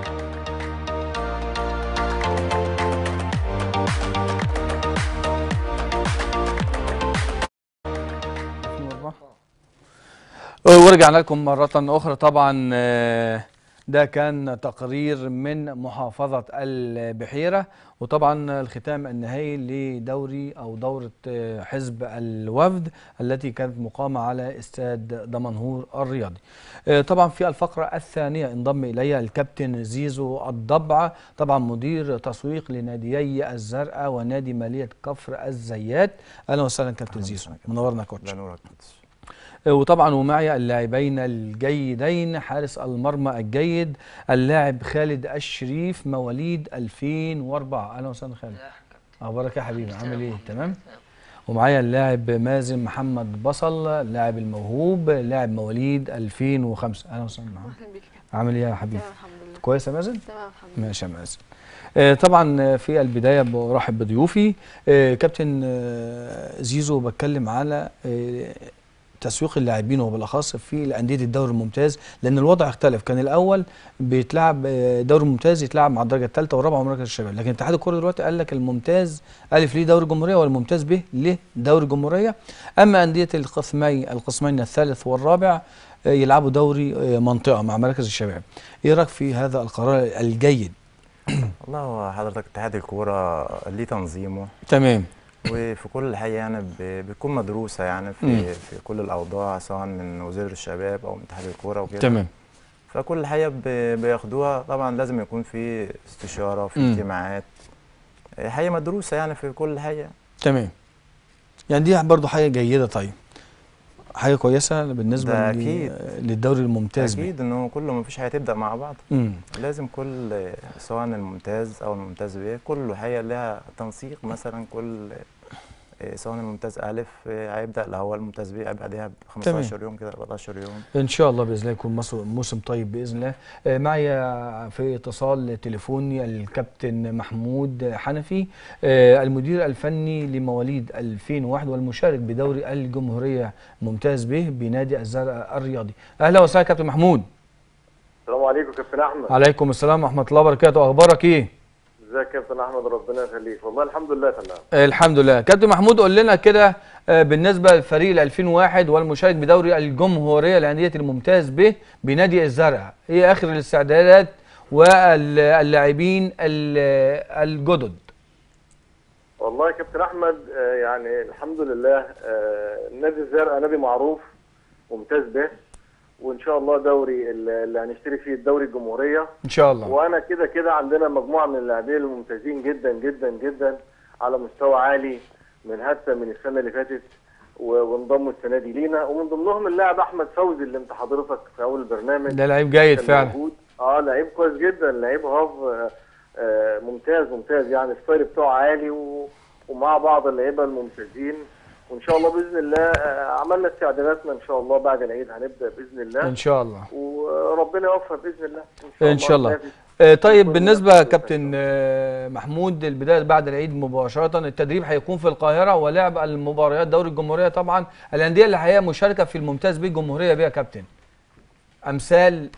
ورجعنا لكم مرة أخرى. طبعا ده كان تقرير من محافظة البحيرة، وطبعا الختام النهائي لدوري أو دورة حزب الوفد التي كانت مقامة على استاد دمنهور الرياضي. طبعا في الفقرة الثانية انضم إلي الكابتن زيزو الضبع، طبعا مدير تسويق لناديي الزرقاء ونادي مالية كفر الزيات. أهلا وسهلا كابتن زيزو، منورنا كوتش. وطبعا ومعي اللاعبين الجيدين، حارس المرمى الجيد اللاعب خالد الشريف مواليد ألفين وأربعة. اهلا وسهلا خالد. اخبارك يا حبيبي؟ عامل ايه؟ تمام. ومعايا اللاعب مازن محمد بصل لاعب الموهوب لاعب مواليد ألفين وخمسة. اهلا وسهلا محمد. اهلا بيك. عامل ايه يا حبيبي؟ تمام الحمد لله. كويس يا مازن؟ تمام الحمد لله. ماشي يا مازن. آه طبعا في البدايه برحب بضيوفي. آه كابتن آه زيزو، بتكلم على آه تسويق اللاعبين وبالاخص في الانديه الدوري الممتاز، لان الوضع اختلف. كان الاول بيتلعب دوري ممتاز يتلعب مع الدرجه الثالثه والرابعه ومركز الشباب، لكن اتحاد الكوره دلوقتي قال لك الممتاز الف ليه دوري جمهوريه والممتاز ب ليه دوري جمهوريه، اما انديه القسمين القسمين الثالث والرابع يلعبوا دوري منطقه مع مراكز الشباب. ايه رايك في هذا القرار الجيد؟ والله هو حضرتك اتحاد الكوره ليه تنظيمه تمام، وفي كل حاجه يعني بتكون مدروسه يعني في مم. في كل الاوضاع سواء من وزير الشباب او من اتحاد الكوره وكده. تمام. فكل حاجه بياخدوها طبعا لازم يكون في استشاره وفي اجتماعات، حاجه مدروسه يعني في كل حاجه. تمام. يعني دي برضه حاجه جيده. طيب حاجه كويسه بالنسبه للدوري الممتاز. اكيد انه كله ما فيش حاجه تبدا مع بعض. مم. لازم كل سواء الممتاز او الممتاز ب كله حاجه لها تنسيق. مثلا كل سواء الممتاز الف هيبدا اللي هو الممتاز ب بعدها ب خمستاشر يوم كده أربعتاشر يوم ان شاء الله باذن الله يكون موسم طيب باذن الله. معي في اتصال تليفوني الكابتن محمود حنفي المدير الفني لمواليد ألفين وواحد والمشارك بدوري الجمهوريه ممتاز به بنادي الزرقاء الرياضي. اهلا وسهلا كابتن محمود. السلام عليكم كابتن احمد. عليكم السلام ورحمه الله وبركاته. اخبارك ايه؟ ازيك يا كابتن احمد؟ ربنا يخليك. والله الحمد لله تمام. الحمد لله. كابتن محمود قول لنا كده بالنسبه للفريق ألفين وواحد والمشارك بدوري الجمهوريه لانديه الممتاز به بنادي الزرقاء، ايه اخر الاستعدادات واللاعبين الجدد؟ والله يا كابتن احمد يعني الحمد لله نادي الزرقاء نادي معروف ممتاز به، وان شاء الله دوري اللي هنشترك فيه الدوري الجمهوريه ان شاء الله. وانا كده كده عندنا مجموعه من اللاعبين الممتازين جدا جدا جدا على مستوى عالي من حتى من السنه اللي فاتت وانضموا السنه دي لينا، ومن ضمنهم اللاعب احمد فوزي اللي انت حضرتك في اول البرنامج. ده لعيب جيد فعلا. اه لعيب كويس جدا، لعيب هاف آه ممتاز ممتاز يعني الستايل بتاعه عالي و... ومع بعض اللعيبه الممتازين وان شاء الله باذن الله آه، عملنا استعداداتنا ان شاء الله بعد العيد هنبدا باذن الله ان شاء الله وربنا يوفق باذن الله ان شاء ان شاء الله. ننافس. آه، طيب بالنسبه كابتن آه، محمود، البدايه بعد العيد مباشره التدريب هيكون في القاهره ولعب المباريات دوري الجمهوريه. طبعا الانديه اللي هي مشاركه في الممتاز بيه الجمهوريه بيه يا كابتن امثال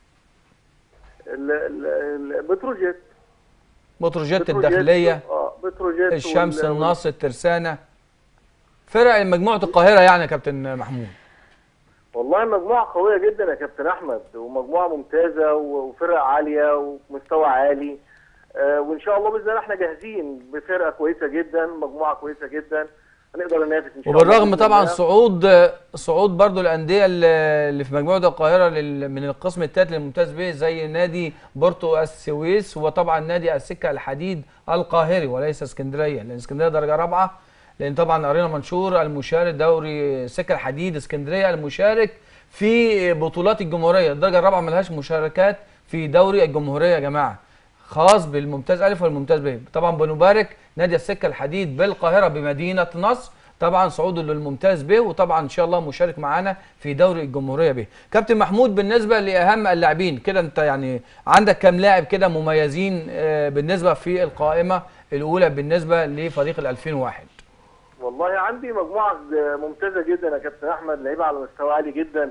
ال- ال- ال- بتروجيت بتروجيت بتروجيت، الداخليه اه بتروجيت الشمس وال- النصر الترسانه، فرق مجموعه القاهره يعني يا كابتن محمود. والله مجموعة قوية جدا يا كابتن أحمد، ومجموعة ممتازة وفرق عالية ومستوى عالي. آه وإن شاء الله بإذن الله إحنا جاهزين بفرقة كويسة جدا، مجموعة كويسة جدا، هنقدر ننافس إن شاء الله. وبالرغم بإذن طبعا الله. صعود صعود برضو الانديه اللي اللي في مجموعه القاهره لل- من القسم الثالث للممتاز به زي نادي بورتو السويس، وطبعا نادي السكه الحديد القاهري وليس اسكندريه، لان اسكندريه درجه رابعه، لان طبعا قرينا منشور المشارك دوري سكه الحديد اسكندريه المشارك في بطولات الجمهوريه، الدرجه الرابعه ملهاش مشاركات في دوري الجمهوريه يا جماعه، خاص بالممتاز الف والممتاز ب. طبعا بنبارك نادي السكه الحديد بالقاهره بمدينه نصر طبعا صعوده للممتاز ب، وطبعا ان شاء الله مشارك معانا في دوري الجمهوريه ب. كابتن محمود، بالنسبه لاهم اللاعبين كده، انت يعني عندك كام لاعب كده مميزين آه، بالنسبه في القائمه الاولى بالنسبه لفريق ال ألفين وواحد؟ والله عندي مجموعة ممتازة جدا يا كابتن أحمد، لعيبة على مستوى عالي جدا.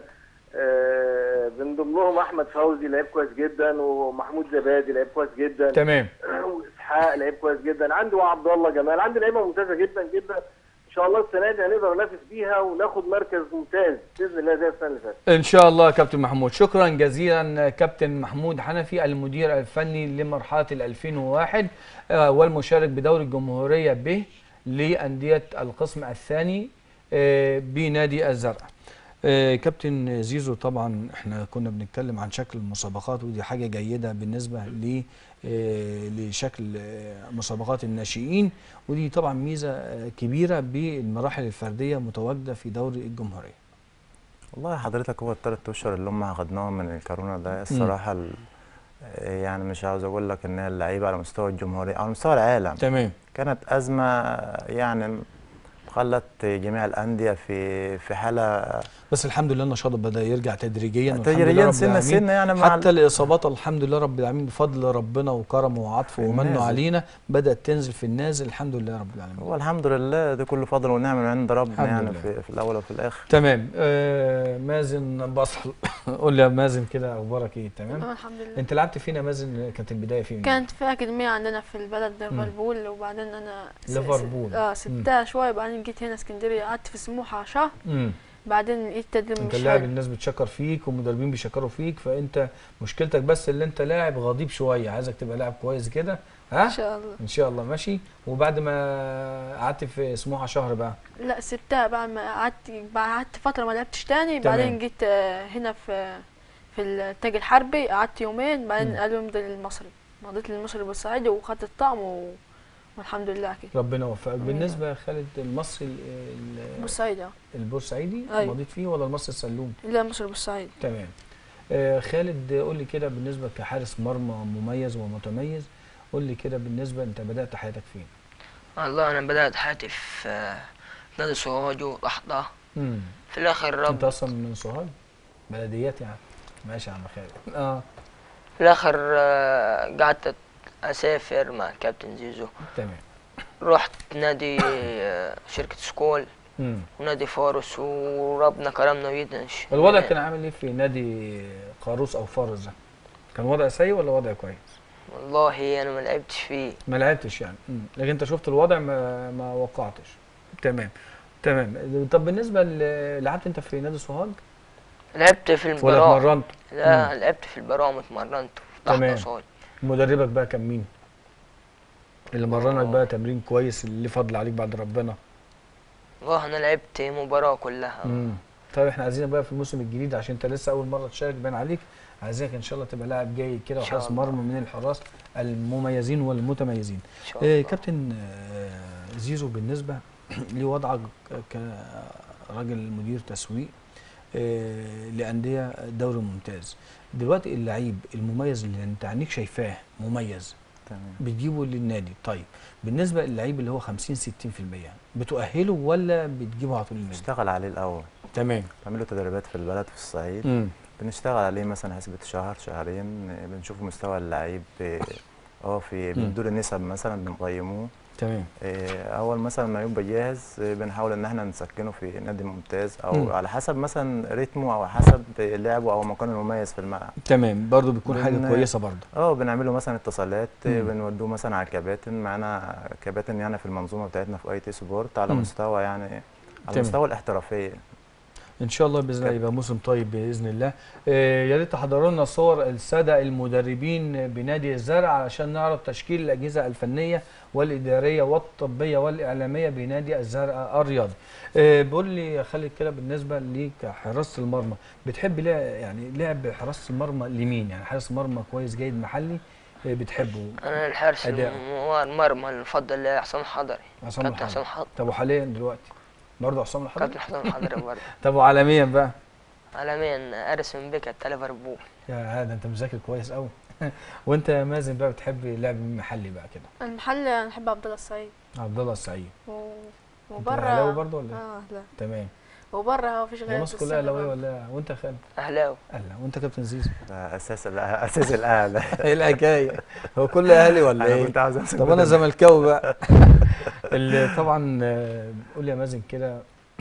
آه من ضمنهم أحمد فوزي لعيب كويس جدا، ومحمود زبادي لعيب كويس جدا. تمام. وإسحاق لعيب كويس جدا، عندي وعبد الله جمال، عندي لعيبة ممتازة جدا جدا. إن شاء الله السنة دي هنقدر ننافس بيها وناخد مركز ممتاز بإذن الله زي السنة اللي فاتت. ان شاء الله يا كابتن محمود. شكرا جزيلا كابتن محمود حنفي المدير الفني لمرحله ال ألفين وواحد آه، والمشارك بدوري الجمهوريه ب لأندية القسم الثاني آه، بنادي الزرقاء. آه، كابتن زيزو، طبعا احنا كنا بنتكلم عن شكل المسابقات، ودي حاجة جيدة بالنسبة ل آه، لشكل آه، مسابقات الناشئين، ودي طبعا ميزة آه، كبيرة بالمراحل الفردية متواجدة في دوري الجمهورية. والله حضرتك هو الثلاث اشهر اللي هم اخدناهم من الكورونا ده الصراحه ال- يعني مش عاوز اقول لك ان اللعيبه على مستوى الجمهوريه على مستوى العالم تمام كانت ازمه يعني خلت جميع الانديه في في حاله، بس الحمد لله النشاط بدا يرجع تدريجيا تدريجيا سنه سنه يعني مع حتى الاصابات الحمد لله رب العالمين بفضل ربنا وكرمه وعطفه ومنه علينا بدات تنزل في النازل الحمد لله رب العالمين. هو الحمد لله ده كله فضل ونعمه من عند ربنا يعني في, في الاول وفي الاخر. تمام. آه مازن بصل قول لي يا مازن كده اخبارك ايه؟ تمام الحمد لله. انت لعبت فينا مازن؟ كانت البدايه فين؟ كانت في اكاديميه عندنا في البلد ليفربول، وبعدين انا ليفربول اه سبتها شويه، بعدين جيت هنا اسكندريه قعدت في سموحه شهر. امم بعدين لقيت تدريب انت مش لاعب حلو. الناس بتشكر فيك والمدربين بيشكروا فيك، فانت مشكلتك بس اللي انت لاعب غضيب شويه، عايزك تبقى لاعب كويس كده. ها ان شاء الله ان شاء الله. ماشي. وبعد ما قعدت في سموحه شهر بقى؟ لا سبتها بعد ما قعدت قعدت فتره ما لعبتش تاني. تمام. بعدين جيت آه، هنا في في التاج الحربي قعدت يومين، بعدين قالوا امضي للمصري، مضيت للمصري بورسعيد وخدت الطقم و... والحمد لله كده. ربنا يوفقك. بالنسبه خالد المصري بورسعيد اه البورسعيدي أيوة. مضيت فيه ولا المصري السلوم؟ لا مصري بورسعيد. تمام. آه خالد قول لي كده بالنسبه كحارس مرمى مميز ومتميز، قول لي كده بالنسبه انت بدات حياتك فين؟ والله انا بدات حياتي في نادي سوهاج ولحظه امم في الاخر رب انت اصلا من سوهاج؟ بلديات يعني. ماشي يا عم خالد. اه في الاخر آه، قعدت اسافر مع كابتن زيزو. تمام. رحت نادي آه، شركه سكول امم ونادي فارس وربنا كرمنا جدا. الوضع كان عامل ايه في نادي قاروس او فارس ده؟ كان وضع سيء ولا وضع كويس؟ والله انا ما لعبتش فيه. ما لعبتش يعني. امم لكن انت شفت الوضع ما ما وقعتش. تمام تمام. طب بالنسبه ل- لعبت انت في نادي سوهاج؟ لعبت في البرام. ولا اتمرنت؟ لا مم. لعبت في البرام اتمرنت تمام. تحت صوت. مدربك بقى كان مين؟ اللي مرنك بقى تمرين كويس اللي فضل عليك بعد ربنا؟ والله انا لعبت مباراه كلها. امم طيب احنا عايزين بقى في الموسم الجديد عشان انت لسه اول مره تشارك باين عليك، عايزينك ان شاء الله تبقى لاعب جيد كده وحارس مرمى من الحراس المميزين والمتميزين. ان شاء الله. آه كابتن آه زيزو، بالنسبه لوضعك كراجل مدير تسويق آه لانديه دوري ممتاز، دلوقتي اللعيب المميز اللي انت عينيك شايفاه مميز تمام. بتجيبه للنادي. طيب بالنسبه للعيب اللي هو خمسين ستين في المية بتؤهله ولا بتجيبه على طول النادي؟ نشتغل عليه الاول. تمام. بعمل له تدريبات في البلد في الصعيد. مم. بنشتغل عليه مثلا حسبة شهر شهرين، بنشوف مستوى اللعيب اه في بندور النسب مثلا بنقيموه. تمام. اول مثلا ما يبقى جاهز بنحاول ان احنا نسكنه في نادي ممتاز او مم. على حسب مثلا رتمه او حسب لعبه او مكانه المميز في الملعب. تمام، برضه بيكون حاجه بن... كويسه برضه. اه بنعمل له مثلا اتصالات، مم. بنودوه مثلا على الكباتن، معانا كباتن يعني في المنظومه بتاعتنا في اي تي سبورت على مم. مستوى يعني على تمام. مستوى الاحترافيه. ان شاء الله باذن الله يبقى موسم طيب باذن الله. آه يا ريت تحضروا لنا صور الساده المدربين بنادي الزرع علشان نعرف تشكيل الاجهزه الفنيه والاداريه والطبيه والاعلاميه بنادي الزرع الرياضي. آه بيقول لي خالد كده بالنسبه ليك حراسه المرمى، بتحب لع- يعني لعب حراسه المرمى لمين؟ يعني حارس مرمى كويس جيد محلي آه بتحبه؟ انا الحارس أداؤه. الم- المرمى المفضل عصام حضري. عصام كابتن الحضري. عصام حضري. طب وحاليا دلوقتي برضه عصام الحضري؟ كابتن حسام الحضري برضه. طب وعالميا بقى؟ عالميا ارسم بيكا بتاع ليفربول. يا هذا انت مذاكر كويس قوي. وانت يا مازن بقى بتحب لعب محلي بقى كده؟ المحل انا بحب عبد الله السعيد. عبد الله السعيد. و... انت وبره اهلاوي برضه ولا ايه؟ اه لا. تمام. وبره مفيش غير هي مصر كلها اهلاويه ولا وانت يا خالد؟ اهلاوي. اهلا. وانت كابتن زيزو؟ ده اساس اساس الاهلي. ايه الحكايه؟ هو كل اهلي ولا أنا ايه؟ كنت عاوز أمسك طب انا بدل- زملكاوي بقى. اللي طبعا آه، قول يا مازن كده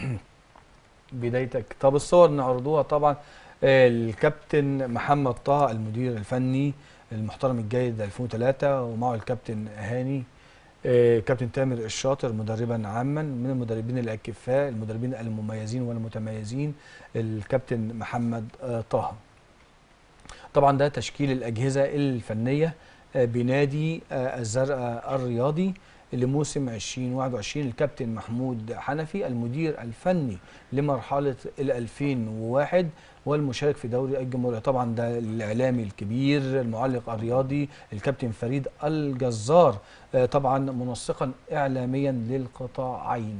بدايتك. طب الصور نعرضوها طبعا. آه، الكابتن محمد طه المدير الفني المحترم الجيد ألفين وثلاثة، ومعه الكابتن هاني، آه، كابتن تامر الشاطر مدربا عاما من المدربين الاكفاء المدربين المميزين والمتميزين الكابتن محمد آه، طه. طبعا ده تشكيل الاجهزه الفنيه آه، بنادي آه، الزرقاء الرياضي لموسم ألفين وواحد وعشرين. الكابتن محمود حنفي المدير الفني لمرحله ال ألفين وواحد والمشارك في دوري الجمهوريه. طبعا ده الاعلامي الكبير المعلق الرياضي الكابتن فريد الجزار، آه، طبعا منسقا اعلاميا للقطاعين.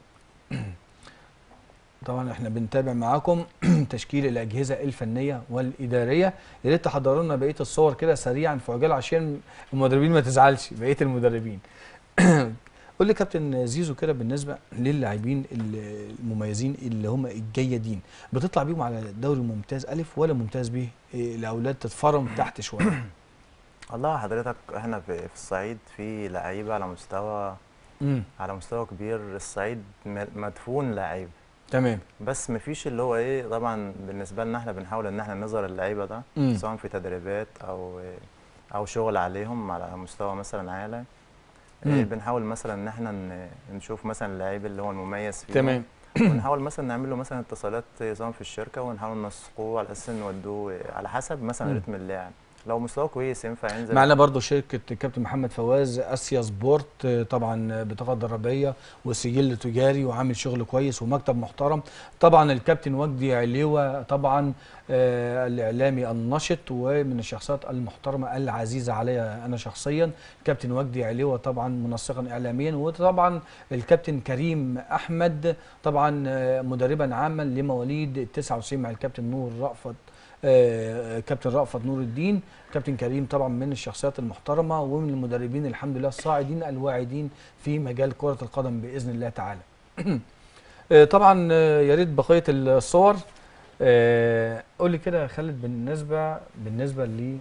طبعا احنا بنتابع معاكم تشكيل الاجهزه الفنيه والاداريه. يا ريت تحضروا لنا بقيه الصور كده سريعا في عجاله عشان المدربين ما تزعلش بقيه المدربين. قول لي كابتن زيزو كده بالنسبه للاعبين المميزين اللي هم الجيدين، بتطلع بيهم على دوري ممتاز الف ولا ممتاز ب؟ إيه الاولاد تتفرم تحت شويه؟ والله حضرتك احنا في في الصعيد في لعيبه على مستوى امم على مستوى كبير. الصعيد م- مدفون لعيبه. تمام. بس مفيش اللي هو ايه، طبعا بالنسبه لنا احنا بنحاول ان احنا نظهر اللعيبه ده مم. سواء في تدريبات او او شغل عليهم على مستوى مثلا عالي. إيه، مم. بنحاول مثلا ان احنا ن- نشوف مثلا اللعيب اللي هو المميز فيه، تمام. ونحاول مثلا نعمل له مثلا اتصالات سواء في الشركه ونحاول نسقوه على اساس نودوه على حسب مثلا مم. رتم اللاعب. لو مستواه كويس ينفع ينزل. معنا برضو شركة كابتن محمد فواز اسيا سبورت، آه، طبعا بطاقة ضريبية وسجل تجاري وعامل شغل كويس ومكتب محترم. طبعا الكابتن وجدي عليوة طبعا آه الاعلامي النشط ومن الشخصيات المحترمة العزيزة عليا انا شخصيا. كابتن وجدي عليوة طبعا منسقا اعلاميا، وطبعا الكابتن كريم احمد طبعا آه مدربا عاما لمواليد تسعة وتسعين مع الكابتن نور رأفت آه كابتن رأفت نور الدين. كابتن كريم طبعا من الشخصيات المحترمه ومن المدربين الحمد لله الصاعدين الواعدين في مجال كره القدم باذن الله تعالى. آه طبعا آه يا ريت بقيه الصور. آه قول لي كده يا خالد بالنسبه بالنسبه ل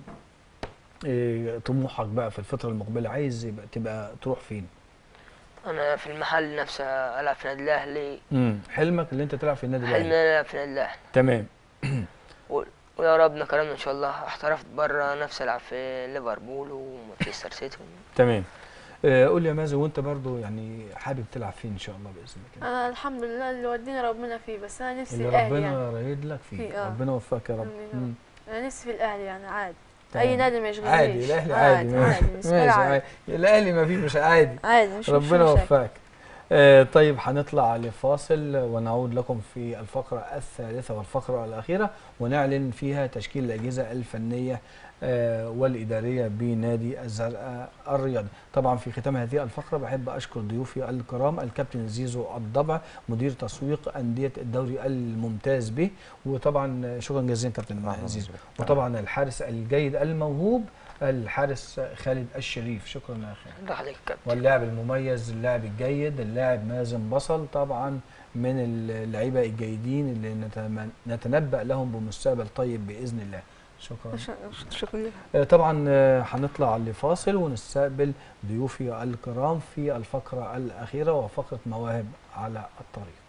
آه طموحك بقى في الفتره المقبله، عايز يبقى تبقى تروح فين؟ انا في المحل نفسه العب في نادي الاهلي. امم حلمك اللي انت تلعب في النادي حلمي الاهلي؟ العب في نادي الاهلي. تمام. و- ويا رب كرمنا ان شاء الله. احترفت بره، نفسي العب في ليفربول ومانشستر سيتي. تمام. آه قول لي يا مازن وانت برضو يعني حابب تلعب فين ان شاء الله باذن الله كده؟ انا الحمد لله اللي ودينا ربنا فيه، بس انا نفسي اللي الاهلي ربنا يعني. رايد لك فيه, فيه، آه. ربنا يوفقك يا رب. آمين يا مم. رب. انا نفسي في الاهلي يعني عادي. تمام. اي نادي ما يشغلنيش. عادي الاهلي عادي ماشي عادي بالنسبة لي ماشي عادي. عادي. الاهلي ما فيه مش عادي عادي مش ربنا مش مشاكل. يوفقك. آه طيب هنطلع لفاصل ونعود لكم في الفقرة الثالثة والفقرة الأخيرة ونعلن فيها تشكيل الأجهزة الفنية آه والإدارية بنادي الزرقاء الرياضي. طبعا في ختام هذه الفقرة بحب أشكر ضيوفي الكرام الكابتن زيزو الضبع مدير تسويق أندية الدوري الممتاز به، وطبعا شكرا جزيلا كابتن زيزو، وطبعا الحارس الجيد الموهوب الحارس خالد الشريف، شكرا يا اخي. عليك كابتن. واللاعب المميز اللاعب الجيد اللاعب مازن بصل، طبعا من اللعيبه الجيدين اللي نتنبأ لهم بمستقبل طيب باذن الله. شكرا. شكرا لك. طبعا هنطلع لفاصل ونستقبل ضيوفي الكرام في الفقره الاخيره وفقره مواهب على الطريق.